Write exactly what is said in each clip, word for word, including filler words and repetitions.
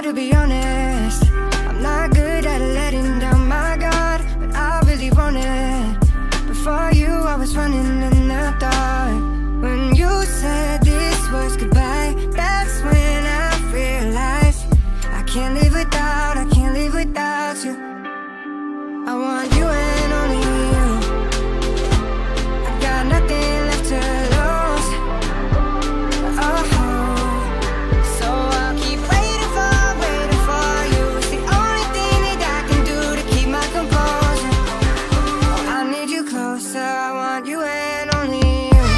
Try to be honest, I'm not good at letting down my guard, but I really want it. Before you, I was running in the dark. When you said this was goodbye, that's when I realized I can't live without, I can't live without you. I want you and only you. I got nothing left to lose. Oh, so I'll keep waiting for, waiting for you. It's the only thing that I can do to keep my composure. Oh, I need you closer, I want you and only you.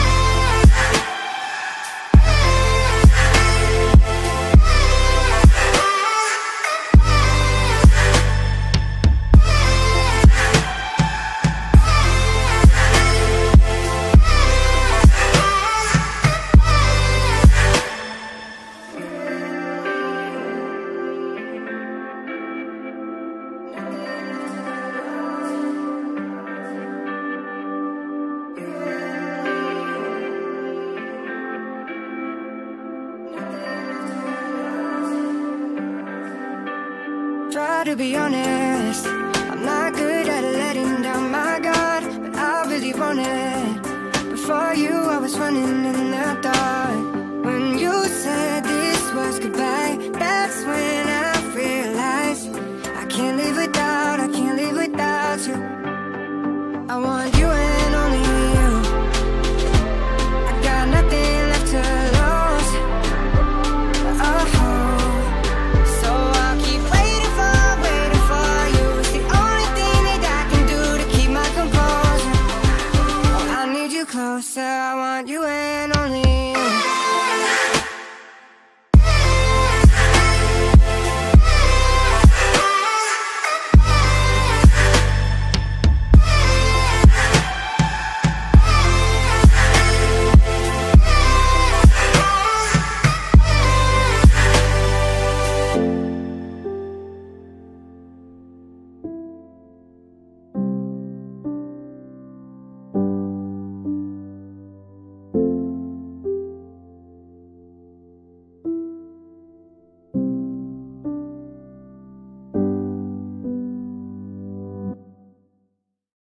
Try to be honest, I'm not good at letting down my guard, but I really want it. Before you, I was running in the dark. When you said this was goodbye, that's when I realized I can't live without, I can't live without you. I want you and only you. I got nothing left to lose. Oh, closer, I want you and only you.